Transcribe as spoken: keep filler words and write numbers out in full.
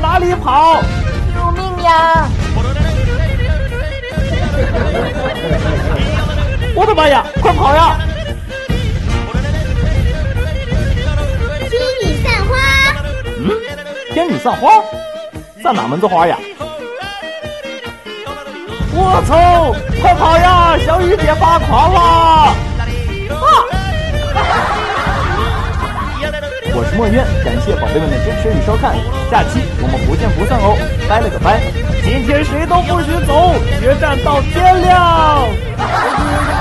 哪里跑？ 救命呀！ 我的妈呀！快跑呀！ 天女散花。 嗯，天女散花？散哪门子花呀？我操！快跑呀！小雨姐发狂了！啊！我是墨渊，感谢宝贝们的支持与收看，下期我们不见不散哦！拜了个拜，今天谁都不许走，决战到天亮！